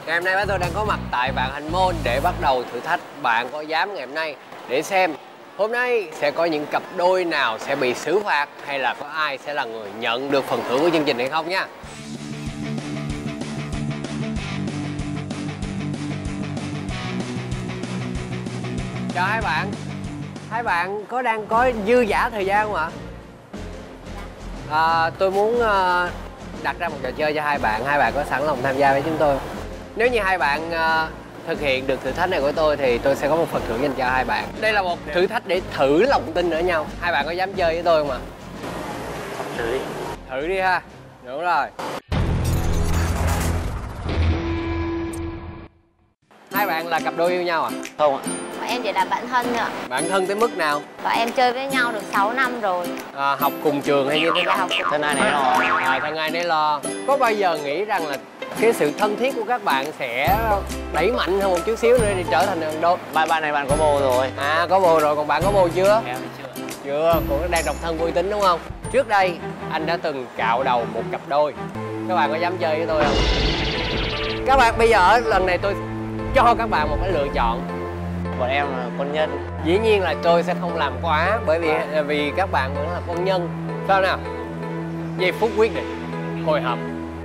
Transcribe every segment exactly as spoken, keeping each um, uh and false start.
Ngày hôm nay chúng tôi đang có mặt tại Vạn Hạnh Mall để bắt đầu thử thách Bạn Có Dám ngày hôm nay, để xem hôm nay sẽ có những cặp đôi nào sẽ bị xử phạt hay là có ai sẽ là người nhận được phần thưởng của chương trình hay không nha. Chào hai bạn. Hai bạn có đang có dư dả thời gian không ạ? À, tôi muốn uh, đặt ra một trò chơi cho hai bạn. Hai bạn có sẵn lòng tham gia với chúng tôi? Nếu như hai bạn uh, thực hiện được thử thách này của tôi thì tôi sẽ có một phần thưởng dành cho hai bạn. Đây là một thử thách để thử lòng tin ở nhau. Hai bạn có dám chơi với tôi không ạ? Thử đi. Thử đi ha. Đúng rồi. Hai bạn là cặp đôi yêu nhau à? Không ạ. Bọn em chỉ là bạn thân thôi ạ. Bạn thân tới mức nào? Bọn em chơi với nhau được sáu năm rồi. À, học cùng trường hay như thế nào? Học cùng... Thân ai nấy lo. À, thân ai nấy lo. Có bao giờ nghĩ rằng là cái sự thân thiết của các bạn sẽ đẩy mạnh hơn một chút xíu nữa để trở thành đường đôi? Bạn bạn này bạn có bồ rồi. À, có bồ rồi, còn bạn có bồ chưa? Em thì chưa. Chưa, cũng đang độc thân vui tính đúng không? Trước đây anh đã từng cạo đầu một cặp đôi. Các bạn có dám chơi với tôi không? Các bạn bây giờ lần này tôi cho các bạn một cái lựa chọn. Bọn em là quân nhân. Dĩ nhiên là tôi sẽ không làm quá, bởi vì vì các bạn vẫn là quân nhân. Sao nào? Giây phút quyết định. Hồi hộp.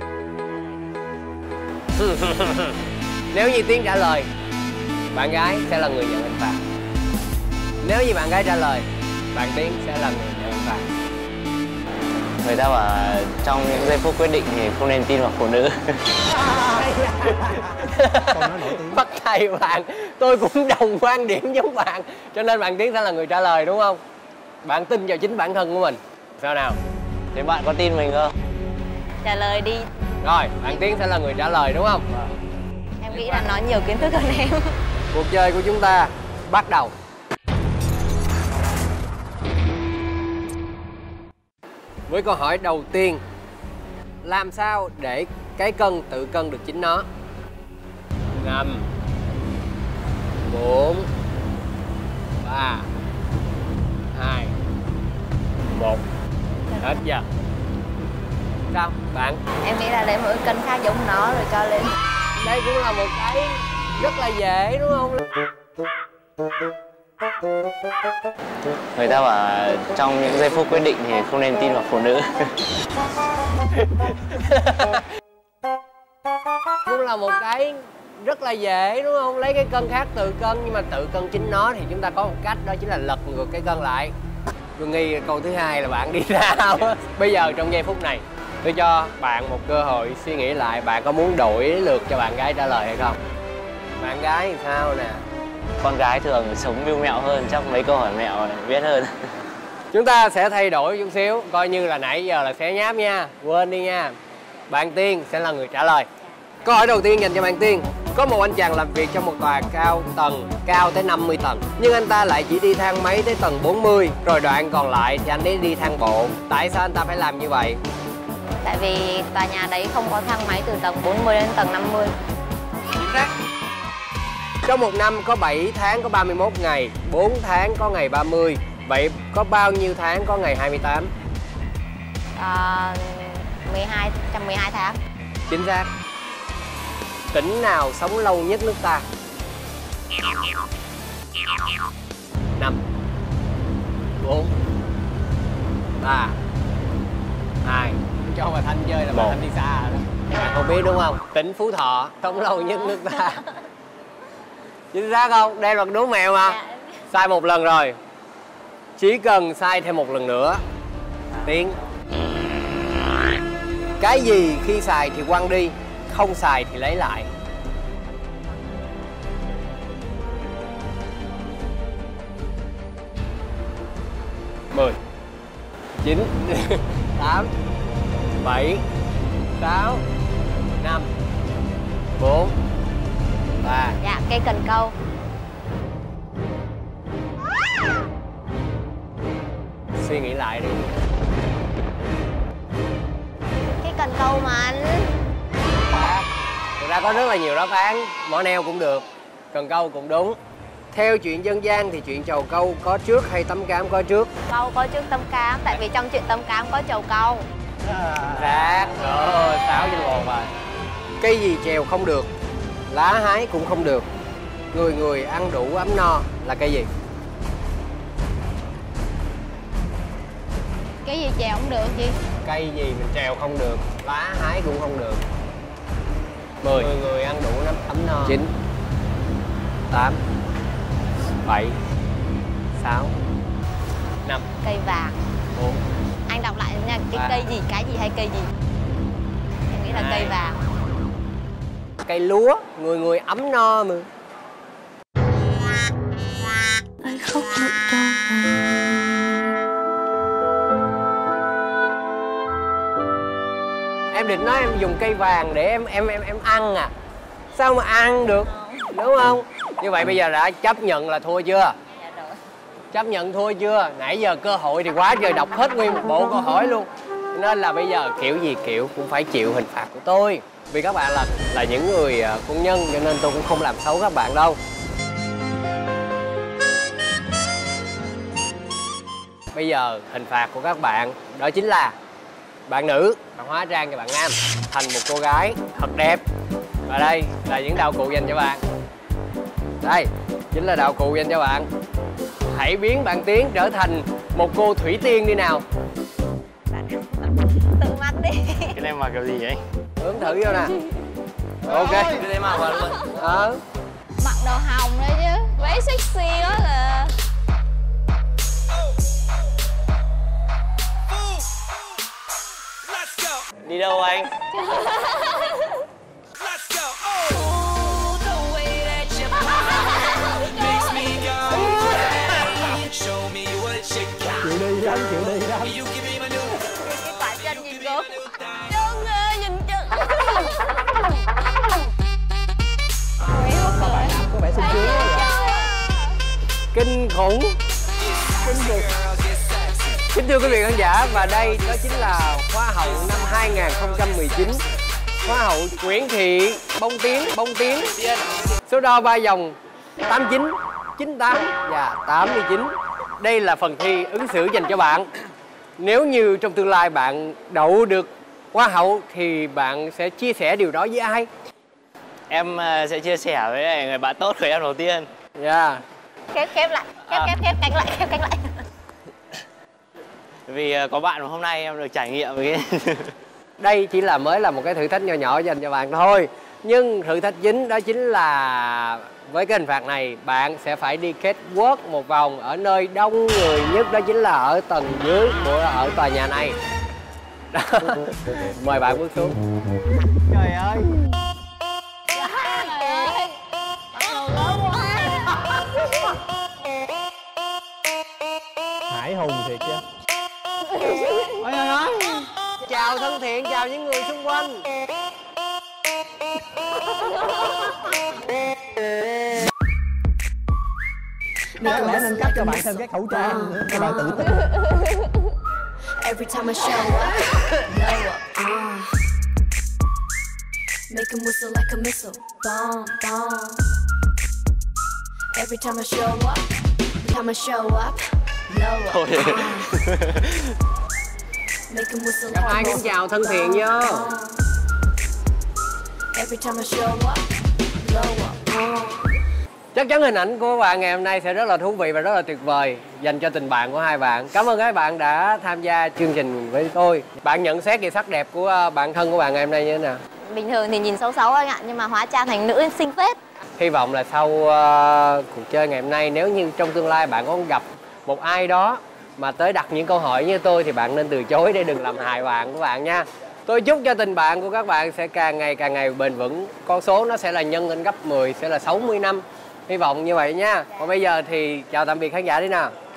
Nếu như Tiến trả lời, bạn gái sẽ là người nhận hình phạt. Nếu như bạn gái trả lời, bạn Tiến sẽ là người nhận hình phạt. Người ta bảo trong những giây phút quyết định thì không nên tin vào phụ nữ. Bắt tay bạn, tôi cũng đồng quan điểm giống bạn. Cho nên bạn Tiến sẽ là người trả lời đúng không? Bạn tin vào chính bản thân của mình. Sao nào? Thế bạn có tin mình không? Trả lời đi. Rồi, bạn Tiến sẽ là người trả lời đúng không? Em nghĩ là nói nhiều kiến thức hơn em. Cuộc chơi của chúng ta bắt đầu. Với câu hỏi đầu tiên, làm sao để cái cân tự cân được chính nó? Năm, bốn, ba, hai, một. Hết giờ. Sao bạn? Em nghĩ là lấy mỗi cân khác giống nó rồi cho lên. Đây cũng là một cái rất là dễ đúng không? Người ta bảo trong những giây phút quyết định thì không nên tin vào phụ nữ. Cũng là một cái rất là dễ đúng không? Lấy cái cân khác tự cân, nhưng mà tự cân chính nó thì chúng ta có một cách, đó chính là lật ngược cái cân lại. Tôi nghi câu thứ hai là bạn đi nào. Bây giờ trong giây phút này tôi cho bạn một cơ hội suy nghĩ lại, bạn có muốn đổi lượt cho bạn gái trả lời hay không? Bạn gái thì sao nè? Con gái thường sống mưu mẹo hơn, chắc mấy câu hỏi mẹo biết hơn. Chúng ta sẽ thay đổi chút xíu, coi như là nãy giờ là xé nháp nha. Quên đi nha. Bạn Tiên sẽ là người trả lời. Câu hỏi đầu tiên dành cho bạn Tiên. Có một anh chàng làm việc trong một tòa cao tầng, cao tới năm mươi tầng. Nhưng anh ta lại chỉ đi thang máy tới tầng bốn mươi, rồi đoạn còn lại thì anh ấy đi thang bộ. Tại sao anh ta phải làm như vậy? Tại vì tòa nhà đấy không có thang máy từ tầng bốn mươi đến tầng năm mươi. Chính xác. Trong một năm có bảy tháng có ba mươi mốt ngày, bốn tháng có ngày ba mươi. Vậy có bao nhiêu tháng có ngày hai mươi tám? À, mười hai, trong mười hai tháng. Chính xác. Tỉnh nào sống lâu nhất nước ta? Năm, bốn, ba, hai. Cho bà Thanh chơi là bà Thanh đi xa rồi đó. Bạn không biết đúng không? Tỉnh Phú Thọ sống lâu nhất nước ta. Chính xác không? Đây là đố mẹo mà. Dạ. Sai một lần rồi. Chỉ cần sai thêm một lần nữa. Tiến. Cái gì khi xài thì quăng đi, không xài thì lấy lại? Mười, chín, tám, bảy, sáu, năm, bốn, ba. Dạ, cây cần câu. Suy nghĩ lại đi. Cây cần câu mà anh. Thực ra có rất là nhiều đáp án. Mỏ neo cũng được, cần câu cũng đúng. Theo chuyện dân gian thì chuyện trầu câu có trước hay tấm cám có trước? Câu có trước tấm cám, tại vì trong chuyện tấm cám có trầu câu. Rác. Rồi, sáu trên một rồi. Cây gì trèo không được? lá hái cũng không được, người người ăn đủ ấm no là cây gì? Cái gì chèo không được gì? Cây gì mình trèo không được, lá hái cũng không được. Mười, người người ăn đủ nắm ấm no. Chín, tám, bảy, sáu, năm. Cây vàng. Bốn. Anh đọc lại nha, cái ba. cây gì, cái gì hay cây gì? Em nghĩ là Hai. cây vàng. Cây lúa, người người ấm no mà. Anh khóc nỗi đau này. Em định nói em dùng cây vàng để em em em em ăn à? Sao mà ăn được, đúng không? Như vậy bây giờ đã chấp nhận là thua chưa? Dạ rồi. Chấp nhận thua chưa? Nãy giờ cơ hội thì quá trời, đọc hết nguyên một bộ câu hỏi luôn. Nên là bây giờ kiểu gì kiểu cũng phải chịu hình phạt của tôi. Vì các bạn là là những người quân nhân cho nên tôi cũng không làm xấu các bạn đâu. Bây giờ hình phạt của các bạn đó chính là bạn nữ, bạn hóa trang cho bạn nam thành một cô gái thật đẹp. Và đây là những đạo cụ dành cho bạn. Đây chính là đạo cụ dành cho bạn. Hãy biến bạn Tiến trở thành một cô thủy tiên đi nào. Tự mặc đi. Cái này mặc kiểu gì vậy? Hướng thử vô nè. Ok. Cái này mặc vào luôn. Ờ. Mặc đồ hồng đấy chứ. Váy sexy quá là. Đi đâu anh? Chịu đi anh, chịu đi anh. Cái quả chân nhìn cô. Chân ơi, nhìn chân. Có vẻ xinh xíu. Kinh khủng. Kinh khủng. Kính thưa quý vị khán giả, và đây đó chính là Hoa hậu năm hai nghìn không trăm mười chín. Hoa hậu Nguyễn Thị Bông Tiến, Bông Tiến. Số đo ba vòng tám chín, chín tám và tám mươi chín. Đây là phần thi ứng xử dành cho bạn. Nếu như trong tương lai bạn đậu được Hoa hậu thì bạn sẽ chia sẻ điều đó với ai? Em uh, sẽ chia sẻ với người bạn tốt của em đầu tiên. Dạ. Yeah. Khép khép lại, khép khép khép cánh lại, khép cánh lại. Vì uh, có bạn mà hôm nay em được trải nghiệm với cái... Đây chỉ là mới là một cái thử thách nhỏ nhỏ dành cho bạn thôi. Nhưng thử thách chính đó chính là với cái hình phạt này bạn sẽ phải đi catwalk một vòng ở nơi đông người nhất, đó chính là ở tầng dưới của ở tòa nhà này. Đó. Mời bạn bước xuống. Trời ơi. Trời ơi. Lớn quá. Hải hùng thiệt chứ. Ôi ôi ôi. Chào thân thiện, chào những người xung quanh. Có lẽ nên cấp cho bạn thêm cái khẩu trang nữa cho bạn tự tin. Every time I show up, blow up, uh. Make 'em whistle like a missile, bomb, bomb. Every time I show up, every time I show up, blow up, uh. Make 'em whistle Gặp like a ai cũng missile, chào thân thiện vô. bomb. Every time I show up, blow up, uh. Chắc chắn hình ảnh của bạn ngày hôm nay sẽ rất là thú vị và rất là tuyệt vời dành cho tình bạn của hai bạn. Cảm ơn các bạn đã tham gia chương trình với tôi. Bạn nhận xét về sắc đẹp của bạn thân của bạn ngày hôm nay như thế nào? Bình thường thì nhìn xấu xấu anh ạ, nhưng mà hóa trang thành nữ xinh phết. Hy vọng là sau uh, cuộc chơi ngày hôm nay, nếu như trong tương lai bạn có gặp một ai đó mà tới đặt những câu hỏi như tôi thì bạn nên từ chối để đừng làm hại bạn của bạn nha. Tôi chúc cho tình bạn của các bạn sẽ càng ngày càng ngày bền vững. Con số nó sẽ là nhân lên gấp mười, sẽ là sáu mươi năm. Hy vọng như vậy nha. Còn bây giờ thì chào tạm biệt khán giả đi nào.